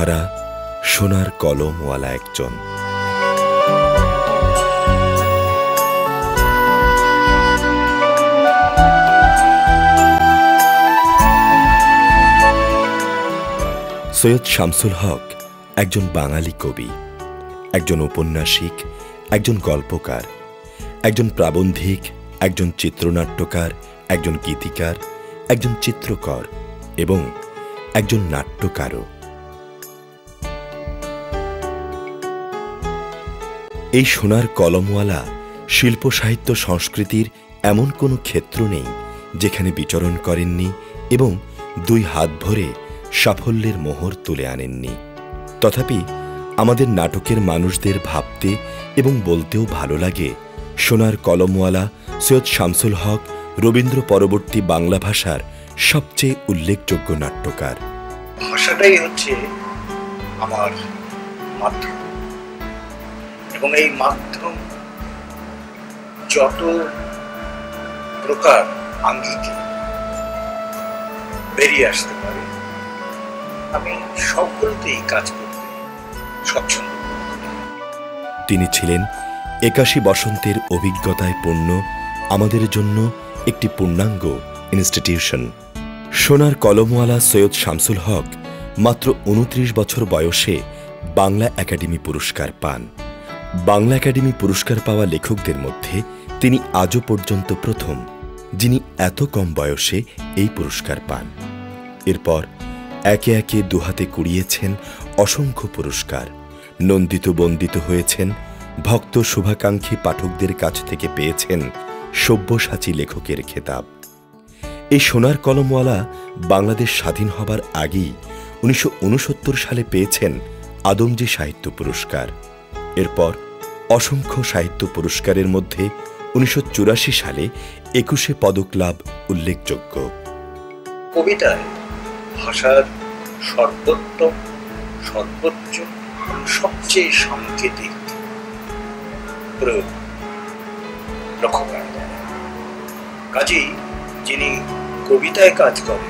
ছাড়া সোনার কলমওয়ালা একজন। সৈয়দ শামসুল হক একজন বাঙালি কবি, একজন ঔপন্যাসিক, একজন গল্পকার, একজন প্রাবন্ধিক, একজন চিত্রনাট্যকার, একজন গীতিকার, একজন চিত্রকর এবং একজন নাট্যকারও। এই সোনার কলমওয়ালা শিল্প সাহিত্য সংস্কৃতির এমন কোনো ক্ষেত্র নেই যেখানে বিচরণ করেননি এবং দুই হাত ভরে সাফল্যের মোহর তুলে আনেননি। তথাপি আমাদের নাটকের মানুষদের ভাবতে এবং বলতেও ভালো লাগে সোনার কলমওয়ালা সৈয়দ শামসুল হক রবীন্দ্র পরবর্তী বাংলা ভাষার সবচেয়ে উল্লেখযোগ্য নাট্যকার। ভাষাটাই হচ্ছে আমার মাধ্যম এবং এই মাধ্যম যত প্রকার আঙ্গিকে বেরিয়ে আসতে পারে আমি সবগুলোতেই কাজ করতে স্বচ্ছন্দ। তিনি ছিলেন ৮১ বসন্তের অভিজ্ঞতায় পূর্ণ আমাদের জন্য একটি পূর্ণাঙ্গ ইনস্টিটিউশন। সোনার কলমওয়ালা সৈয়দ শামসুল হক মাত্র ২৯ বছর বয়সে বাংলা একাডেমি পুরস্কার পান। বাংলা একাডেমি পুরস্কার পাওয়া লেখকদের মধ্যে তিনি আজও পর্যন্ত প্রথম যিনি এত কম বয়সে এই পুরস্কার পান। এরপর একে একে দুহাতে কুড়িয়েছেন অসংখ্য পুরস্কার, নন্দিত বন্দিত হয়েছেন, ভক্ত শুভাকাঙ্ক্ষী পাঠকদের কাছ থেকে পেয়েছেন সব্যসাচী লেখকের খেতাব। এই সোনার কলমওয়ালা বাংলাদেশ স্বাধীন হবার আগেই ১৯৬৯ সালে পেয়েছেন আদমজী সাহিত্য পুরস্কার। এরপর অসংখ্য সাহিত্য পুরস্কারের মধ্যে ১৯৮৪ সালে একুশে পদক লাভ উল্লেখযোগ্য। কবিতায় ভাষার সর্বোত্তম, সর্বোচ্চ এবং সবচেয়ে সাংকেতিক প্রয়োগ লক্ষ্য করা যায়। কাজেই যিনি কবিতায় কাজ করেন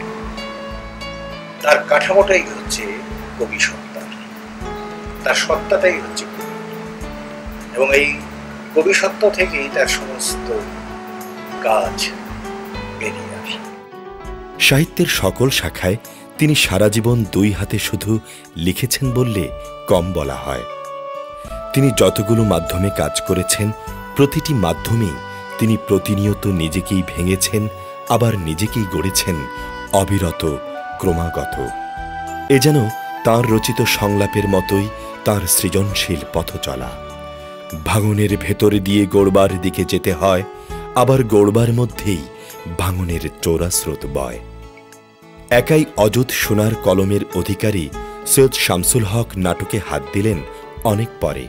তার কাঠামোটাই হচ্ছে কবি সত্তার, তার সত্তাটাই হচ্ছে কবি এবং এই কবি সত্তা থেকেই তার সমস্ত কাজ বেরিয়ে আসে। সাহিত্যের সকল শাখায় তিনি সারা জীবন দুই হাতে শুধু লিখেছেন বললে কম বলা হয়। তিনি যতগুলো মাধ্যমে কাজ করেছেন প্রতিটি মাধ্যমেই তিনি প্রতিনিয়ত নিজেকেই ভেঙেছেন, আবার নিজেকেই গড়েছেন অবিরত, ক্রমাগত। এ যেন তাঁর রচিত সংলাপের মতোই তাঁর সৃজনশীল পথ চলা। ভাঙনের ভেতরে দিয়ে গড়বার দিকে যেতে হয়, আবার গড়বার মধ্যেই ভাঙনের চোরা স্রোত বয়। একাই অযুত সোনার কলমের অধিকারী সৈয়দ শামসুল হক নাটকে হাত দিলেন অনেক পরে।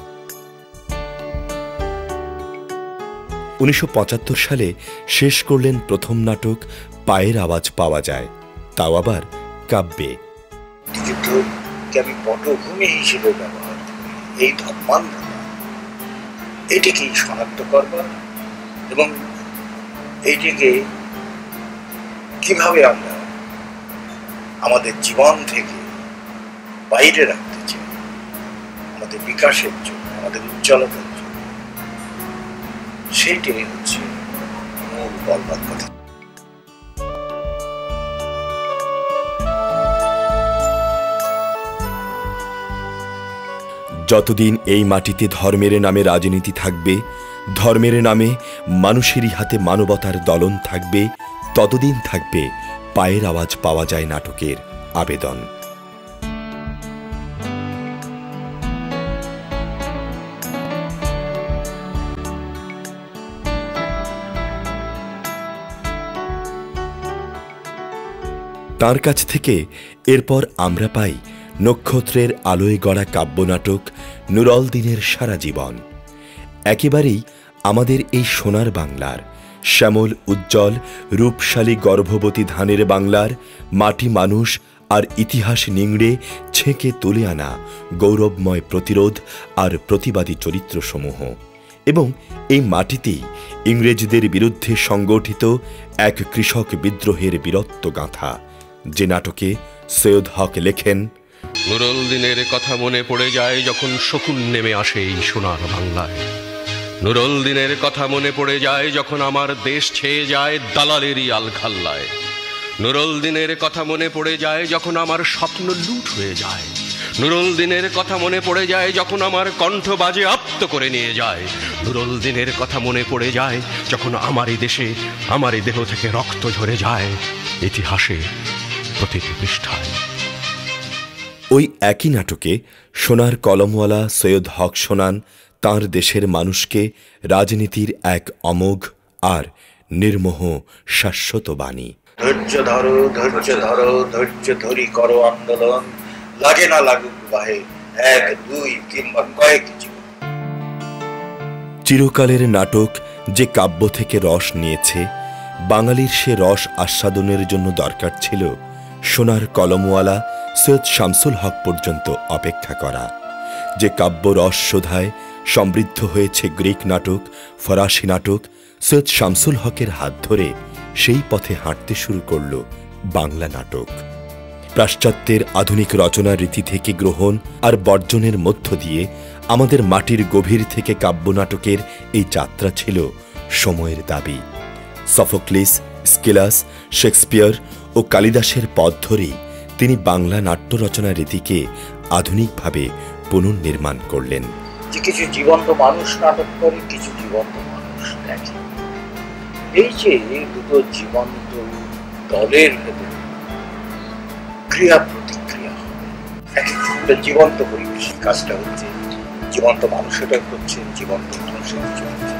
১৯৭৫ সালে শেষ করলেন প্রথম নাটক পায়ের আওয়াজ পাওয়া যায়, তাও আবার কাব্যে। যুদ্ধকে আমি পটভূমি হিসেবে ব্যবহার করি, এই ধর্মান্ধতা এটিকেই শনাক্ত করবার এবং এইটিকে কিভাবে আমরা আমাদের জীবন থেকে বাইরে রাখতে চাই, আমাদের বিকাশের জন্য, আমাদের উজ্জ্বলতার জন্য, সেইটাই হচ্ছে মূল বলবার কথা। যতদিন এই মাটিতে ধর্মের নামে রাজনীতি থাকবে, ধর্মের নামে মানুষেরই হাতে মানবতার দলন থাকবে, ততদিন থাকবে পায়ের আওয়াজ পাওয়া যায় নাটকের আবেদন। তাঁর কাছ থেকে এরপর আমরা পাই নক্ষত্রের আলোয় গড়া কাব্যনাটক নুরল দিনের সারা জীবন। একেবারেই আমাদের এই সোনার বাংলার, শ্যামল উজ্জ্বল রূপশালী গর্ভবতী ধানের বাংলার মাটি, মানুষ আর ইতিহাস নিংড়ে ছেঁকে তুলে আনা গৌরবময় প্রতিরোধ আর প্রতিবাদী চরিত্রসমূহ, এবং এই মাটিতেই ইংরেজদের বিরুদ্ধে সংগঠিত এক কৃষক বিদ্রোহের বীরত্ব গাঁথা, যে নাটকে সৈয়দ হক লেখেন, নুরুল দিনের কথা মনে পড়ে যায় যখন শকুন নেমে আসে এই সোনার বাংলায়। নুরুল দিনের কথা মনে পড়ে যায় যখন আমার দেশ ছেয়ে যায় দালালেরই আলখাল্লায়। নুরুল দিনের কথা মনে পড়ে যায় যখন আমার স্বপ্ন লুট হয়ে যায়। নুরুল দিনের কথা মনে পড়ে যায় যখন আমার কণ্ঠ বাজে আপ্ত করে নিয়ে যায়। নুরুল দিনের কথা মনে পড়ে যায় যখন আমারই দেশে আমারই দেহ থেকে রক্ত ঝরে যায় ইতিহাসে প্রতিটি পৃষ্ঠায়। ওই একই নাটকে সোনার কলমওয়ালা সৈয়দ হক শোনান তাঁর দেশের মানুষকে রাজনীতির এক অমোঘ আর নির্মোহ শাশ্বত বাণী। ধৈর্য ধরো, ধৈর্য ধরো, ধৈর্য ধরি করো আন্দোলন, লাগে না লাগুক বাহে এক দুই কিংবা কয়েক জীবন। চিরকালের নাটক যে কাব্য থেকে রস নিয়েছে, বাঙালির সে রস আস্বাদনের জন্য দরকার ছিল সোনার কলমওয়ালা সৈয়দ শামসুল হক পর্যন্ত অপেক্ষা করা। যে কাব্য রস শোধায় সমৃদ্ধ হয়েছে গ্রিক নাটক, ফরাসি নাটক, সৈয়দ শামসুল হকের হাত ধরে সেই পথে হাঁটতে শুরু করল বাংলা নাটক। পাশ্চাত্যের আধুনিক রচনা রীতি থেকে গ্রহণ আর বর্জনের মধ্য দিয়ে আমাদের মাটির গভীর থেকে কাব্য নাটকের এই যাত্রা ছিল সময়ের দাবি। সফোক্লিস, স্কিলাস, শেক্সপিয়ার ও কালিদাসের পথ ধরেই তিনি বাংলা নাট্য রচনা রীতিকে আধুনিকভাবে পুনর্নির্মাণ করলেন। যে কিছু জীবন্ত মানুষ নাটক করে, কিছু জীবন্ত মানুষ দেখে। এই যে দুটো জীবন্ত দলের ভেতরে ক্রিয়া প্রতিক্রিয়া হবে, একটা জীবন্ত পরিবেশ। কাজটা হচ্ছে জীবন্ত মানুষটা করছে, জীবন্ত মানুষের চলছে।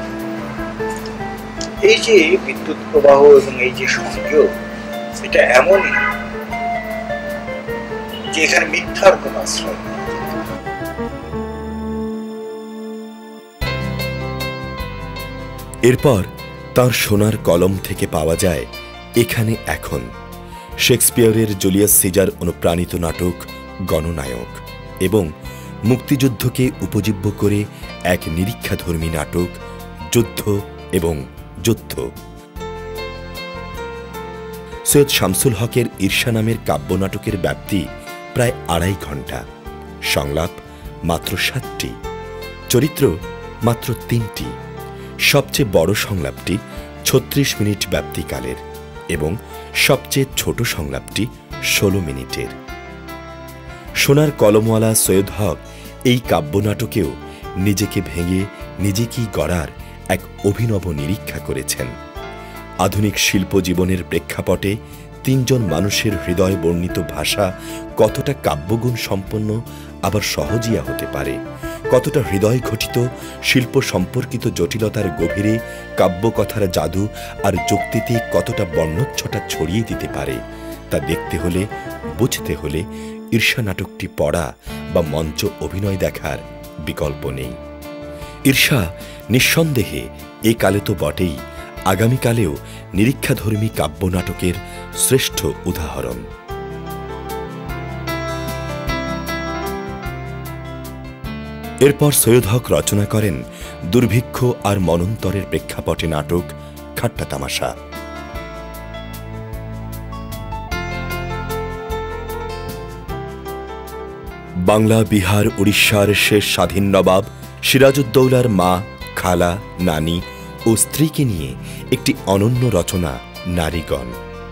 এই যে বিদ্যুৎ প্রবাহ এবং এই যে সংযোগ, এটা এমনই যে এখানে মিথ্যার কোন আশ্রয় নেই। এরপর তার সোনার কলম থেকে পাওয়া যায় এখানে এখন, শেক্সপিয়ারের জুলিয়াস সিজার অনুপ্রাণিত নাটক গণনায়ক এবং মুক্তিযুদ্ধকে উপজীব্য করে এক নিরীক্ষাধর্মী নাটক যুদ্ধ এবং যুদ্ধ। সৈয়দ শামসুল হকের ঈর্ষা নামের কাব্য নাটকের ব্যাপ্তি প্রায় ২.৫ ঘণ্টা, সংলাপ মাত্র ৭টি, চরিত্র মাত্র ৩টি। সবচেয়ে বড় সংলাপটি ৩৬ মিনিট ব্যাপ্তিকালের এবং সবচেয়ে ছোট সংলাপটি ১৬ মিনিটের। সোনার কলমওয়ালা সৈয়দ হক এই কাব্যনাটকেও নিজেকে ভেঙে নিজেকেই গড়ার এক অভিনব নিরীক্ষা করেছেন। আধুনিক শিল্প জীবনের প্রেক্ষাপটে ৩ জন মানুষের হৃদয় বর্ণিত ভাষা কতটা কাব্যগুণ সম্পন্ন আবার সহজিয়া হতে পারে, কতটা হৃদয় ঘটিত শিল্প সম্পর্কিত জটিলতার গভীরে কাব্যকথার জাদু আর যুক্তিতে কতটা বর্ণচ্ছটা ছড়িয়ে দিতে পারে, তা দেখতে হলে, বুঝতে হলে ঈর্ষা নাটকটি পড়া বা মঞ্চ অভিনয় দেখার বিকল্প নেই। ঈর্ষা নিঃসন্দেহে এ কালে তো বটেই, আগামীকালেও নিরীক্ষাধর্মী কাব্য নাটকের শ্রেষ্ঠ উদাহরণ। এরপর সৈয়দ হক রচনা করেন দুর্ভিক্ষ আর মনন্তরের প্রেক্ষাপটে নাটক ঠাট্টা তামাশা। বাংলা, বিহার, উড়িষ্যার শেষ স্বাধীন নবাব সিরাজউদ্দৌলার মা, খালা, নানি ও স্ত্রীকে নিয়ে একটি অনন্য রচনা নারীগণ।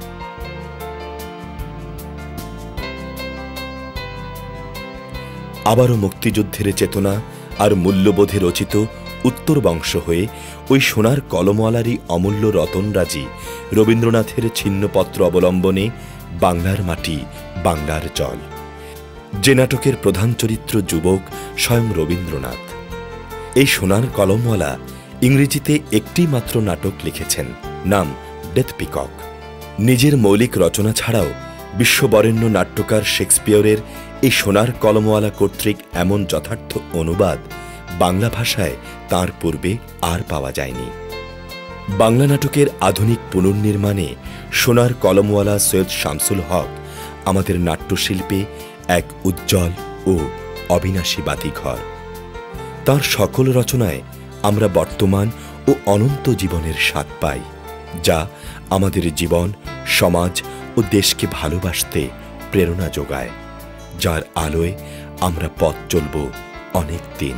আবারও মুক্তিযুদ্ধের চেতনা আর মূল্যবোধে রচিত উত্তর বংশ হয়ে ওই সোনার কলমওয়ালারই অমূল্য রতনরাজি রবীন্দ্রনাথের ছিন্নপত্র অবলম্বনে বাংলার মাটি, বাংলার জল, যে নাটকের প্রধান চরিত্র যুবক স্বয়ং রবীন্দ্রনাথ। এই সোনার কলমওয়ালা ইংরেজিতে একটি মাত্র নাটক লিখেছেন, নাম ডেথ পিকক। নিজের মৌলিক রচনা ছাড়াও বিশ্ববরেণ্য নাট্যকার শেক্সপিয়রের এই সোনার কলমওয়ালা কর্তৃক এমন যথার্থ অনুবাদ বাংলা ভাষায় তার পূর্বে আর পাওয়া যায়নি। বাংলা নাটকের আধুনিক পুনর্নির্মাণে সোনার কলমওয়ালা সৈয়দ শামসুল হক আমাদের নাট্যশিল্পে এক উজ্জ্বল ও অবিনাশী বাতিঘর। তাঁর সকল রচনায় আমরা বর্তমান ও অনন্ত জীবনের স্বাদ পাই, যা আমাদের জীবন, সমাজ ও দেশকে ভালোবাসতে প্রেরণা যোগায়। যার আলোয় আমরা পথ চলব অনেক দিন।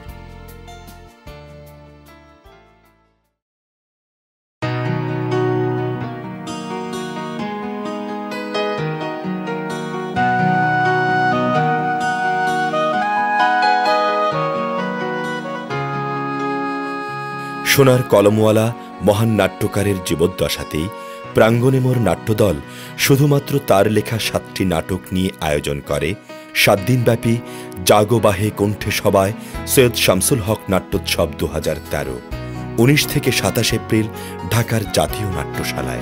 সোনার কলমওয়ালা মহান নাট্যকারের জীবদ্দশাতেই প্রাঙ্গণে মোর নাট্যদল শুধুমাত্র তার লেখা 7টি নাটক নিয়ে আয়োজন করে 7 দিনব্যাপী জাগোবাহে কণ্ঠে সভায় সৈয়দ শামসুল হক নাট্যোৎসব 2013, 19 থেকে 27 এপ্রিল ঢাকার জাতীয় নাট্যশালায়।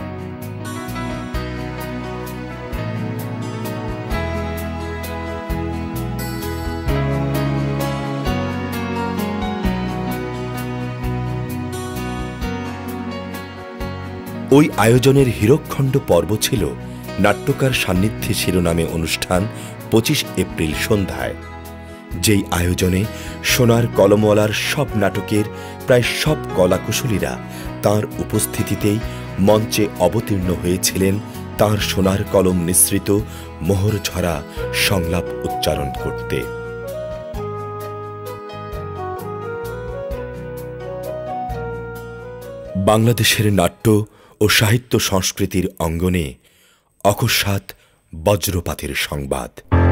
ওই আয়োজনের হীরকখণ্ড পর্ব ছিল নাট্যকার সান্নিধ্যে শিরোনামে অনুষ্ঠান 25 এপ্রিল সন্ধ্যায়, যেই আয়োজনে সোনার কলমওয়ালার সব নাটকের প্রায় সব কলাকুশলীরা তাঁর উপস্থিতিতেই মঞ্চে অবতীর্ণ হয়েছিলেন তাঁর সোনার কলম নিঃসৃত মোহর ঝরা সংলাপ উচ্চারণ করতে। বাংলাদেশের নাট্য ও সাহিত্য সংস্কৃতির অঙ্গনে অকস্মাৎ বজ্রপাতের সংবাদ।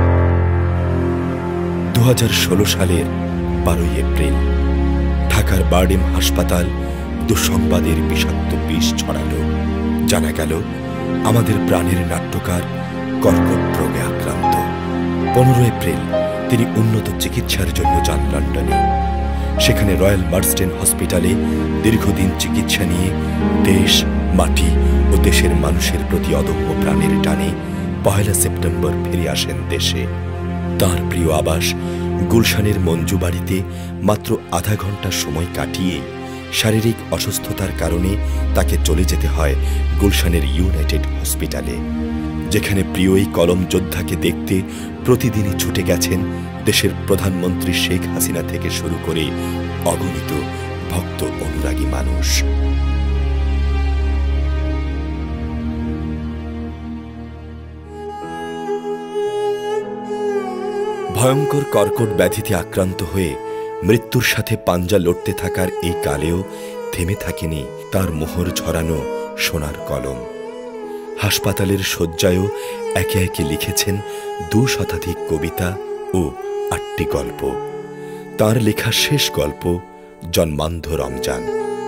2016 সালের 12 এপ্রিল ঢাকার বারডেম হাসপাতাল দুঃসংবাদের বিষাক্ত বিষ ছড়ালো। জানা গেল আমাদের প্রাণের নাট্যকার কর্কট রোগে আক্রান্ত। 15 এপ্রিল তিনি উন্নত চিকিৎসার জন্য যান লন্ডনে। সেখানে রয়্যাল মার্স্টেন হসপিটালে দীর্ঘদিন চিকিৎসা নিয়ে দেশ, মাটি ও দেশের মানুষের প্রতি অদম্য প্রাণের টানে 1 সেপ্টেম্বর ফিরে আসেন দেশে। তার প্রিয় আবাস গুলশানের মঞ্জু বাড়িতে মাত্র আধা ঘন্টা সময় কাটিয়ে শারীরিক অসুস্থতার কারণে তাকে চলে যেতে হয় গুলশানের ইউনাইটেড হসপিটালে, যেখানে প্রিয় এই কলম যোদ্ধাকে দেখতে প্রতিদিনই ছুটে গেছেন দেশের প্রধানমন্ত্রী শেখ হাসিনা থেকে শুরু করে অগণিত ভক্ত অনুরাগী মানুষ। ভয়ঙ্কর কর্কট ব্যাধিতে আক্রান্ত হয়ে মৃত্যুর সাথে পাঞ্জা লড়তে থাকার এই কালেও থেমে থাকেনি তার মোহর ঝরানো সোনার কলম। হাসপাতালের শয্যায়ও একে একে লিখেছেন 2 শতাধিক কবিতা ও 8টি গল্প। তার লেখা শেষ গল্প জন্মান্ধ রমজান।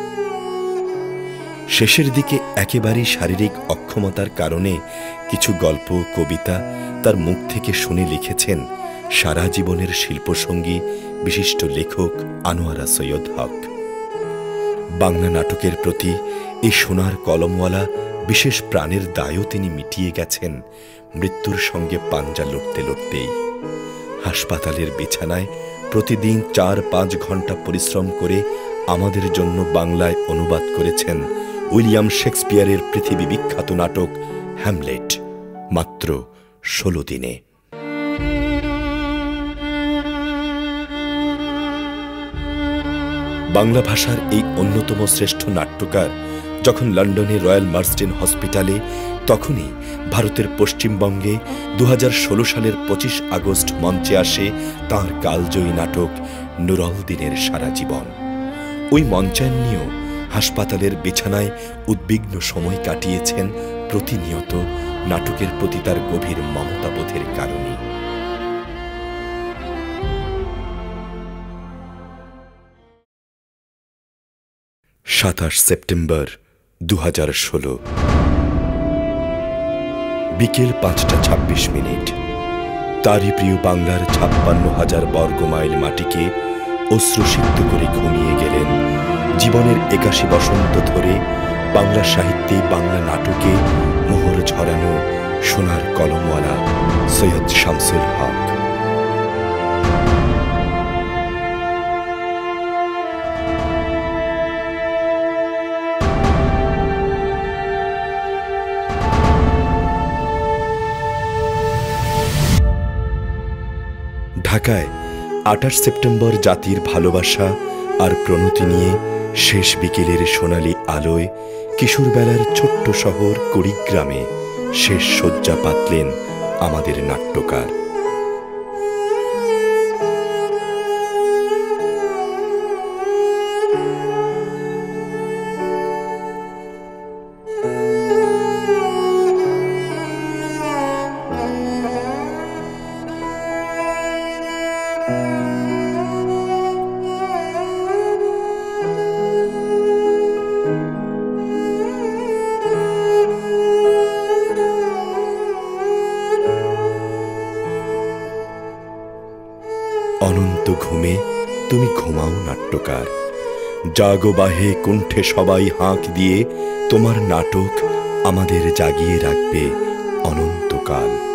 শেষের দিকে একেবারেই শারীরিক অক্ষমতার কারণে কিছু গল্প কবিতা তার মুখ থেকে শুনে লিখেছেন সারা জীবনের শিল্পসঙ্গী বিশিষ্ট লেখক আনোয়ারা সৈয়দ হক। বাংলা নাটকের প্রতি এই সোনার কলমওয়ালা বিশেষ প্রাণের দায়ও তিনি মিটিয়ে গেছেন মৃত্যুর সঙ্গে পাঞ্জা লড়তে লড়তেই। হাসপাতালের বিছানায় প্রতিদিন 4-5 ঘন্টা পরিশ্রম করে আমাদের জন্য বাংলায় অনুবাদ করেছেন উইলিয়াম শেক্সপিয়ারের পৃথিবী বিখ্যাত নাটক হ্যামলেট, মাত্র 16 দিনে। বাংলা ভাষার এই অন্যতম শ্রেষ্ঠ নাট্যকার যখন লন্ডনের রয়্যাল মার্স্টেন হসপিটালে, তখনই ভারতের পশ্চিমবঙ্গে 2016 সালের 25 আগস্ট মঞ্চে আসে তাঁর কালজয়ী নাটক নুরুল দিনের সারা জীবন। ওই মঞ্চায়নেও হাসপাতালের বিছানায় উদ্বিগ্ন সময় কাটিয়েছেন প্রতিনিয়ত নাটকের প্রতি তার গভীর মমতাবোধের কারণে। সেপ্টেম্বর 2016 বিকেল 5:26। তারই প্রিয় বাংলার 56,000 বর্গমাইল মাটিকে অশ্রুসিক্ত করে ঘুমিয়ে গেলেন জীবনের 81 বসন্ত ধরে বাংলা সাহিত্যে, বাংলা নাটকে মোহর ঝরানো সোনার কলমওয়ালা সৈয়দ শামসুল হক। ঢাকায় 28 সেপ্টেম্বর জাতির ভালোবাসা আর প্রণতি নিয়ে শেষ বিকেলের সোনালি আলোয় কিশোরবেলার ছোট্ট শহর কুড়িগ্রামে শেষ শয্যা পাতলেন আমাদের নাট্যকার। অনন্ত ঘুমে তুমি ঘুমাও নাট্যকার, জাগো বাহে কুণ্ঠে সবাই হাঁক দিয়ে, তোমার নাটক আমাদের জাগিয়ে রাখবে অনন্তকাল।